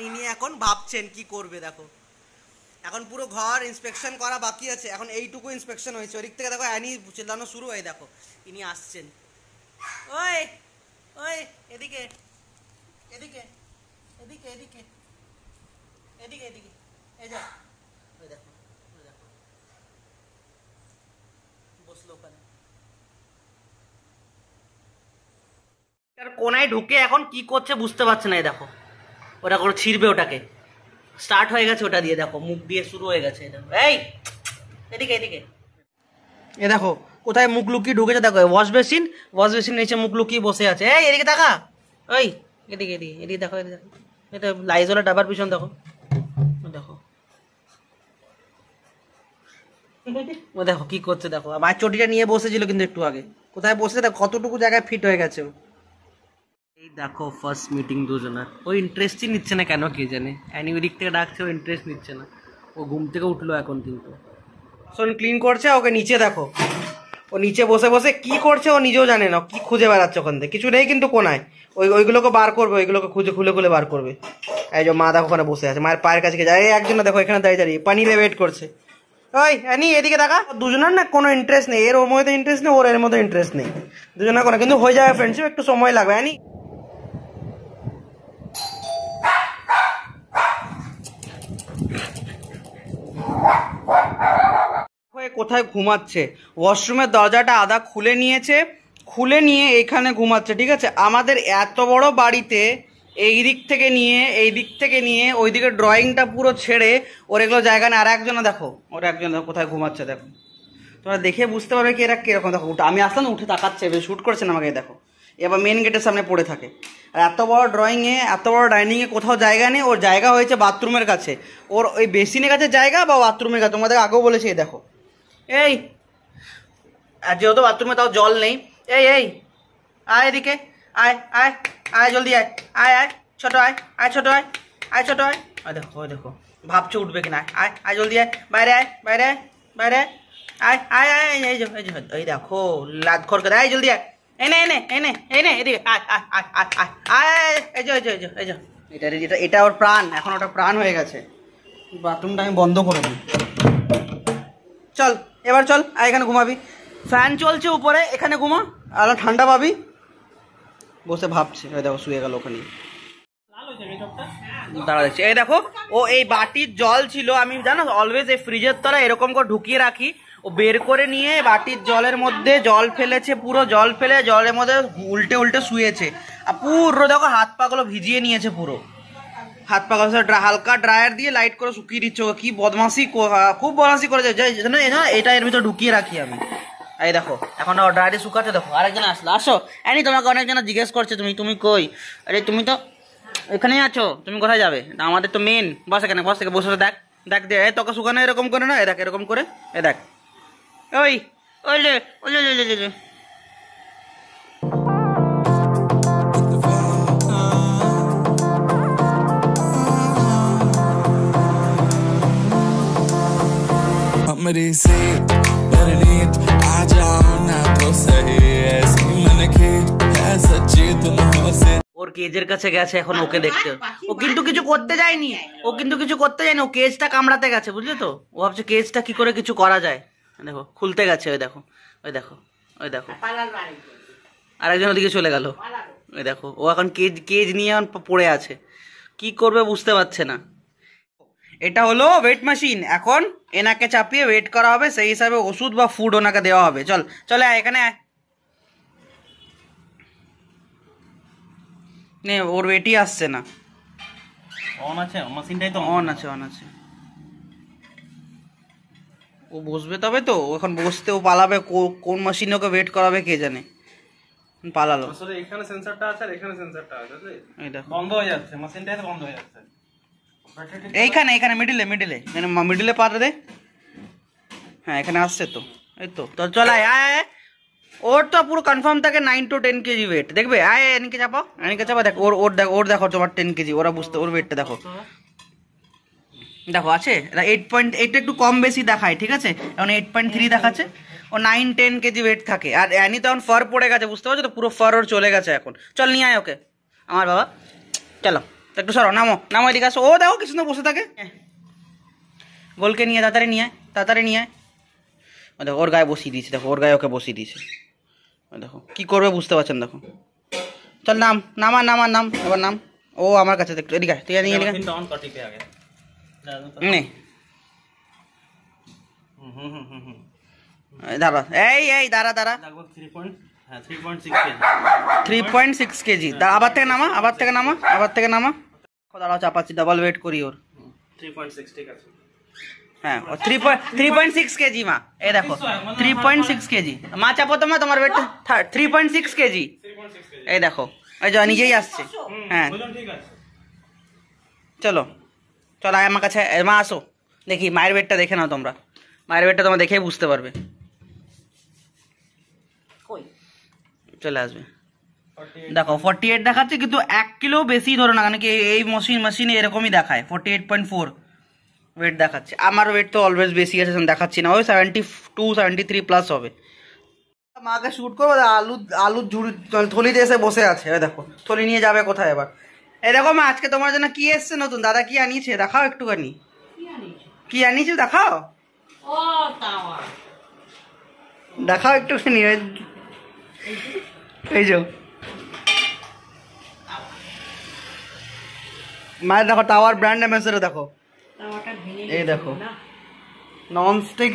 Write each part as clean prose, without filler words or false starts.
ইনি এখন ভাবছেন কি করবে। দেখো এখন পুরো ঘর ইন্সপেকশন করা বাকি আছে, এখন এইটুকু ইন্সপেকশন হয়েছে। ওদিক থেকে দেখো অ্যানি চেল্লানো শুরু হয়। দেখো ইনি আসছেন, ওই ওই এদিকে এদিকে এদিকে এদিকে এদিকে এদিকে এই যা, ওই দেখো ওই দেখো বসলো ওখানে। কোনায় ঢুকে এখন কি করছে বুঝতে পারছে না। এই দেখো ওটা করে ছিড়বে, ওটাকে স্টার্ট হয়ে গেছে ওটা দিয়ে। দেখো মুখ দিয়ে শুরু হয়ে গেছে। এই এদিকে এদিকে এ দেখো কোথায় মুখ লুকিয়ে ঢুকেছে। দেখো ওয়াশ বেসিন, ওয়াশ বেসিন নিচে মুখ লুকিয়ে বসে আছে। এই এদিকে তাকা, ওই এদিকে এদিকে এদিকে দেখো, এদিকে দেখো, এটা লাইজলের ডাবার পিছন দেখো। দেখো ও দেখো কি করছে। দেখো আমার চটিটা নিয়ে বসেছিল কিন্তু একটু আগে, কোথায় বসে দেখো কতটুকু জায়গায় ফিট হয়ে গেছে। এই দেখো ফার্স্ট মিটিং দুজনের। ও ইন্টারেস্টই নিচ্ছে না কেন কে জানে। অ্যানি ওই দিক থেকে ডাকছে, ও ইন্টারেস্ট নিচ্ছে না। ও ঘুম থেকে উঠলো এখন কিন্তু শোন ক্লিন করছে। ওকে নিচে দেখো, ও নিচে বসে বসে কি করছে ও নিজেও জানে না। কি খুঁজে বেড়াচ্ছে ওখান থেকে, কিছু নেই কিন্তু কোনায়। ওইগুলোকে বার করবে, ওইগুলোকে খুঁজে খুলে খুলে বার করবে। এই যে মা দেখো ওখানে বসে আছে, মায়ের পায়ের কাছে যায়। এই একজন দেখো এখানে দাঁড়িয়ে দাঁড়িয়ে পানিরে ওয়েট করছে। ওই অ্যানি এদিকে দেখা। দুজনের না কোনো ইন্টারেস্ট নেই, এর ওর মধ্যে ইন্টারেস্ট নেই, ওর এর মধ্যে ইন্টারেস্ট নেই। দুজনের কোনো, কিন্তু হয়ে যাবে ফ্রেন্ডশিপ, একটু সময় লাগবে। অ্যানি কোথায় ঘুমাচ্ছে, ওয়াশরুমের দরজাটা আধা খুলে নিয়েছে, খুলে নিয়ে এখানে ঘুমাচ্ছে। ঠিক আছে, আমাদের এত বড় বাড়িতে এই দিক থেকে নিয়ে এই দিক থেকে নিয়ে ওইদিকে ড্রয়িংটা পুরো ছেড়ে ওর এগুলো জায়গা নেই। আর একজনে দেখো, ওর একজন দেখো কোথায় ঘুমাচ্ছে। দেখো তোমরা দেখে বুঝতে পারবে কি এরা কিরকম। দেখো আমি আসলাম উঠে তাকাচ্ছে, শ্যুট করছে না আমাকে। দেখো এবার মেন গেটের সামনে পড়ে থাকে। আর এত বড় ড্রয়িংয়ে, এত বড় ডাইনিংয়ে কোথাও জায়গা নেই। ওর জায়গা হয়েছে বাথরুমের কাছে, ওর ওই বেসিনের কাছে জায়গা বা বাথরুমের কাছে। তোমাদের আগেও বলেছি। দেখো এই, আর যেহেতু বাথরুমে তাও জল নেই। এই এই আয় এদিকে, আয় আয় আয় জলদি আয়, আয় আয় ছোটো আয়, আয় ছোটো আয়, আয় ছোটো আয়। আয় দেখো, ওই দেখো ভাবছে উঠবে কিনা। আয় আয় জলদি আয়, বাইরে আয়, বাইরে আয়, বাইরে আয়, আয় আয় আয়। এই যে এই দেখো লাদ খড় করে। আয় জলদি আয়, এনে এনে এনে এনে এদিকে আয় আয় আয় আয় আয় আয়। এই যে এই যে এই যে এটা এটা ওর প্রাণ, এখন ওটা প্রাণ হয়ে গেছে। বাথরুমটা আমি বন্ধ করে দিই। চল এবার চল, আর এখানে ঘুমাবি। ফ্যান চলছে উপরে, এখানে ঘুমা, আর ঠান্ডা পাবি। বসে ভাবছে। ওই দেখো শুয়ে গেল ওখানে, দাঁড়া দেখছি। এই দেখো ও এই বাটির জল ছিল, আমি জানো অলওয়েজ এই ফ্রিজের তলায় এরকম করে ঢুকিয়ে রাখি। ও বের করে নিয়ে বাটির জলের মধ্যে জল ফেলেছে, পুরো জল ফেলে জলের মধ্যে উল্টে উল্টে শুয়েছে। আর পুরো দেখো হাত পাগুলো ভিজিয়ে নিয়েছে, পুরো হাত পাগুলো হালকা ড্রায়ার দিয়ে লাইট করে শুকিয়ে দিচ্ছে। কি বদমাসি, খুব বদমাসি করেছে। এটা এর ভিতরে ঢুকিয়ে রাখি আমি। এই দেখো এখন ড্রায়ারে শুকাচ্ছে। দেখো আরেকজন আসলো, আসো অ্যানি, তোমাকে অনেকজন জিজ্ঞেস করছে তুমি তুমি কই। আরে তুমি তো এখানেই আছো, তুমি কোথায় যাবে? আমাদের তো মেন বস এখানে, বস থেকে বসে দেখ দেখ দে। এই তোকে শুকানো এরকম করে না, এ দেখ এরকম করে, এ দেখ ওই ওই লে ওই লে। मेरी से परनीत आ जाओ ना तो सही ऐसी मन की है सच्ची तुम से। ওর কেজের কাছে গেছে এখন ওকে দেখতে। ও কিন্তু কিছু করতে যায়নি, ও কিন্তু কিছু করতে যায়নি, ও কেজটা কামড়াতে গেছে, বুঝলি তো। ও ভাবছে কেজটা কি করে কিছু করা যায়। দেখো খুলতে গেছে। ওই দেখো ওই দেখো ওই দেখো আরেকজন ওদিকে চলে গেল। ওই দেখো ও এখন কেজ নিয়ে পড়ে আছে, কি করবে বুঝতে পারছে না। এটা হলো ওয়েট মেশিন, এখন এনাকে চাপিয়ে ওয়েট করা হবে, সেই হিসাবে ওষুধ বা ফুড ওনাকে দেওয়া হবে। চল চলে আয় এখানে আয়। নে ওর ওয়েটই আসছে না। অন আছে মেশিনটাই তো অন আছে, অন আছে। ও বসবে তবে তো, এখন বসতে ও পালাবে। কোন মেশিনে ওকে ওয়েট করাবে কে জানে। পালালো। আসলে এখানে সেন্সরটা আছে আর এখানে সেন্সরটা আছে, এই দেখো বন্ধ হয়ে যাচ্ছে মেশিনটাই তো বন্ধ হয়ে যাচ্ছে। এইখানে এইখানে মিডিলে পার দে। হ্যাঁ এখানে আসছে তো, এই তো তো চল আয় আয়। ওর তো পুরো কনফার্ম থাকে 9 to 10 কেজি ওয়েট। দেখবে আয় এনিকে চাপাও, এনিকে চাপা। দেখ ওর দেখো তোমার 10 কেজি, ওরা বুঝতে ওর ওয়েটটা দেখো। দেখো আছে 8.8, একটু কম বেশি দেখায়। ঠিক আছে, এখন 8.3 দেখাচ্ছে। ও 9-10 কেজি ওয়েট থাকে। আর অ্যানি তখন ফার পড়ে গেছে, বুঝতে পারছো তো, পুরো ফার ওর চলে গেছে এখন। চল নিয়ে আয় ওকে আমার বাবা, চলো। তো একটু সরো, নামো নামো, এদিকে আসো। ও দেখো কি সুন্দর বসে থাকে। গোলকে নিয়ে তাড়াতাড়ি নিয়ে আয়, তাড়াতাড়ি নিয়ে আয়। ও দেখো ওর গায়ে বসিয়ে দিয়েছে, দেখো ওর গায়ে ওকে বসিয়ে দিয়েছে। ও দেখো কী করবে বুঝতে পারছেন, দেখো। চল নাম, নাম এবার নাম। ও আমার কাছে একটু এদিকে তুই নিয়ে এদিকে मशीन ऑन कर टिपे आगे নে। দাঁড়া, এই দাঁড়া लगभग 3.6 केजी 3.6 কেজি। আবার থেকে নামা। দাঁড়াও চাপাচ্ছি, ডাবল ওয়েট করি ওর। 3.6 ঠিক আছে। হ্যাঁ 3.6 কেজি মা, এই দেখো 3.6 কেজি। মা চাপো তো মা, তোমার ওয়েট 3.6 কেজি। এই দেখো এই যে নিজেই আসছে। হ্যাঁ বলুন ঠিক আছে। চলো আয় আমার কাছে, মা আসো দেখি মায়ের ওয়েটটা দেখে নাও তোমরা। মায়ের ওয়েটটা তোমরা দেখেই বুঝতে পারবে। চলে আসবে, দেখো 48 দেখাচ্ছে, কিন্তু 1 কিলো বেশি ধরো না, কারণ কি এই মেশিনে এরকমই দেখায় 48.4 ওয়েট দেখাচ্ছে। আমার ওয়েট তো অলওয়েজ বেশি আছে, দেখাচ্ছি না, ওই 72-73 প্লাস হবে। মাকে শ্যুট করবো, আলুর ঝুড়ি থলিতে এসে বসে আছে। ওই দেখো থলি নিয়ে যাবে কোথায় এবার। এই দেখো মা, আজকে তোমার জন্য কি এসছে নতুন, দাদা কি আনিয়েছে দেখাও একটুখানি। কি আনিয়েছে দেখাও, দেখাও একটুখানি। এই যে মায়ের দেখো টাওয়ার ব্র্যান্ড অ্যাম্বাসেডর, দেখো এই দেখো নন স্টিক।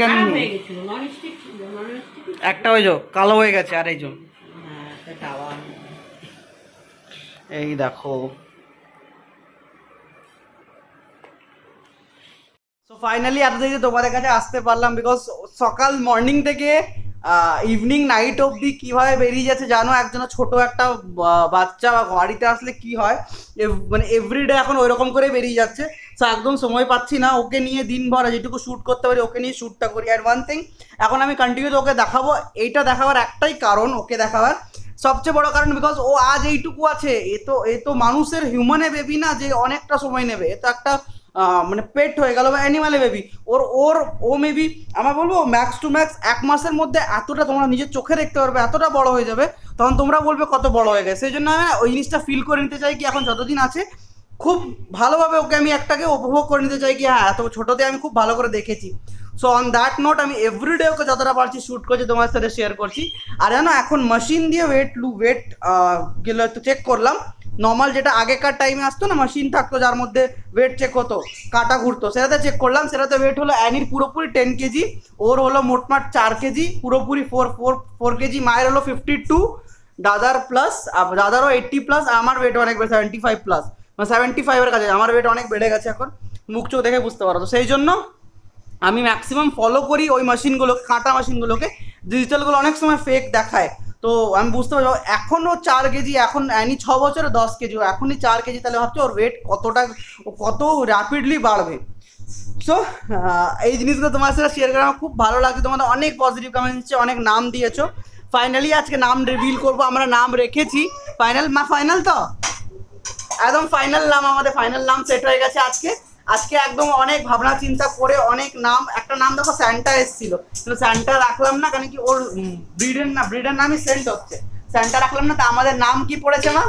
একটা ওই যে কালো হয়ে গেছে, আর এই যে এই দেখো। সো ফাইনালি এত দেখে তোমাদের কাছে আসতে পারলাম, বিকজ সকাল মর্নিং থেকে ইভিনিং নাইট অবধি কীভাবে বেরিয়ে যাচ্ছে জানো। একজন ছোট একটা বাচ্চা বাড়িতে আসলে কি হয়, মানে এভরিডে এখন ওই রকম করে বেরিয়ে যাচ্ছে। সো একদম সময় পাচ্ছি না, ওকে নিয়ে দিনভর যেটুকু শ্যুট করতে পারি ওকে নিয়ে শ্যুটটা করি। আর ওয়ান থিং এখন আমি কন্টিনিউ ওকে দেখাবো, এইটা দেখাবার একটাই কারণ, ওকে দেখাবার সবচেয়ে বড় কারণ, বিকজ ও আজ এইটুকু আছে। এ তো মানুষের হিউম্যানে বেবি না যে অনেকটা সময় নেবে, এ তো একটা মানে পেট হয়ে গেল বা অ্যানিমালে বেবি। ও মেবি আমার বলবো ম্যাক্স টু ম্যাক্স 1 মাসের মধ্যে এতটা তোমরা নিজের চোখে দেখতে পারবে, এতটা বড় হয়ে যাবে, তখন তোমরা বলবে কত বড় হয়ে গেছে। সেই জন্য আমি ওই জিনিসটা ফিল করে নিতে চাই কি এখন যতদিন আছে খুব ভালোভাবে ওকে আমি একটাকে উপভোগ করে নিতে চাই কি হ্যাঁ এত ছোটোতে আমি খুব ভালো করে দেখেছি। সো অন দ্যাট নোট আমি এভরিডে ওকে যতটা পারছি শ্যুট করছি, তোমার সাথে শেয়ার করছি। আর জানো এখন মেশিন দিয়ে ওয়েট গেলো একটু চেক করলাম। নর্মাল যেটা আগেকার টাইমে আসতো না, মেশিন থাকতো যার মধ্যে ওয়েট চেক হতো, কাটা ঘুরতো, সেটাতে চেক করলাম। সেটাতে ওয়েট হলো অ্যানির পুরোপুরি 10 কেজি, ওর হলো মোটমাট 4 কেজি, পুরোপুরি 4 কেজি। মায়ের হলো 52, দাদার প্লাস, দাদারও 80 প্লাস, আমার ওয়েট অনেক বেড়ে 75 প্লাস, মানে 75-এর কাছে আমার ওয়েট অনেক বেড়ে গেছে এখন, মুখ চোখ দেখে বুঝতে পারো। তো সেই জন্য আমি ম্যাক্সিমাম ফলো করি ওই মেশিনগুলোকে, কাঁটা মেশিনগুলোকে। ডিজিটালগুলো অনেক সময় ফেক দেখায়, তো আমি বুঝতে পারবো এখনও 4 কেজি, এখন অ্যানি 6 বছরে 10 কেজি, ও এখনই 4 কেজি, তাহলে ভাবছো ওর ওয়েট কত র্যাপিডলি বাড়বে। সো এই জিনিসগুলো তোমার সাথে শেয়ার করে আমার খুব ভালো লাগছে। তোমাদের অনেক পজিটিভ কমেন্ট দিচ্ছে, অনেক নাম দিয়েছো। ফাইনালি আজকে নাম রিভিল করবো, আমরা নাম রেখেছি। ফাইনাল তো একদম ফাইনাল নাম, আমাদের ফাইনাল নাম সেট হয়ে গেছে আজকে একদম অনেক ভাবনা চিন্তা করে অনেক নাম, একটা নাম দেখো স্যান্টা এসেছিল, কিন্তু স্যান্টা রাখলাম না, কারণ কি ওর ব্রিডের নামই সেন্ট হচ্ছে, স্যান্টা রাখলাম না। তা আমাদের নাম কি পড়েছে মা?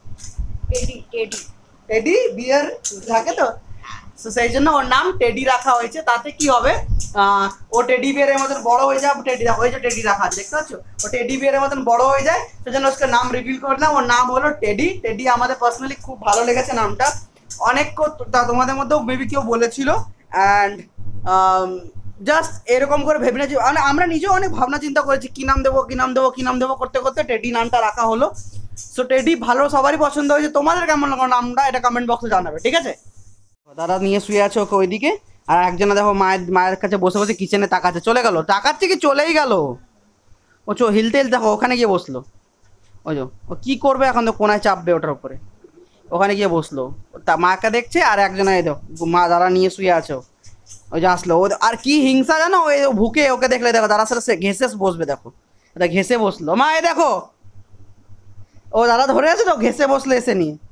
টেডি বিয়ার থাকে তো, সেই জন্য ওর নাম টেডি রাখা হয়েছে। তাতে কি হবে, ও টেডি বিয়ারের মতন বড় হয়ে যায়। টেডি রাখা হয়েছে, টেডি রাখা আছে দেখতে পাচ্ছ, ও টেডি বিয়ারের মতন বড় হয়ে যায়, সেই জন্য ওকে নাম রিভিল করলাম। ওর নাম হলো টেডি। আমাদের পার্সোনালি খুব ভালো লেগেছে নামটা, অনেক তোমাদের মধ্যেও মেবি কেউ বলেছিল। অ্যান্ড জাস্ট এরকম করে ভেবে নিয়েছি, আমরা নিজেও অনেক ভাবনা চিন্তা করেছি কী নাম দেবো করতে করতে টেডি নামটা রাখা হলো। সো টেডি ভালো, সবারই পছন্দ হয়েছে। তোমাদের কেমন লাগলো নামটা, এটা কমেন্ট বক্সে জানাবে, ঠিক আছে? দাদা নিয়ে শুয়ে আছে ওকে ওইদিকে, আর একজনে দেখো মায়ের কাছে বসে বসে কিচেনে তাকাচ্ছে। তাকাচ্ছে কি চলেই গেল, ও হিলতে দেখো ওখানে গিয়ে বসলো। ওই যে ও কী করবে এখন, তো কোনায় চাপবে ওটার উপরে, ওখানে গিয়ে বসলো, তা মাকে দেখছে। আর একজনে দেখো মা দাদা নিয়ে শুয়ে আছে, ওই যে আসলো। ও আর কি হিংসা জানো, ওই ভুকে ওকে দেখলে দেখো দাদার সাথে সে ঘেসে বসবে, দেখো ঘেসে বসলো। মা এ দেখো, ও দাদা ধরে আছে তো, ঘেসে বসলো এসে নিয়ে।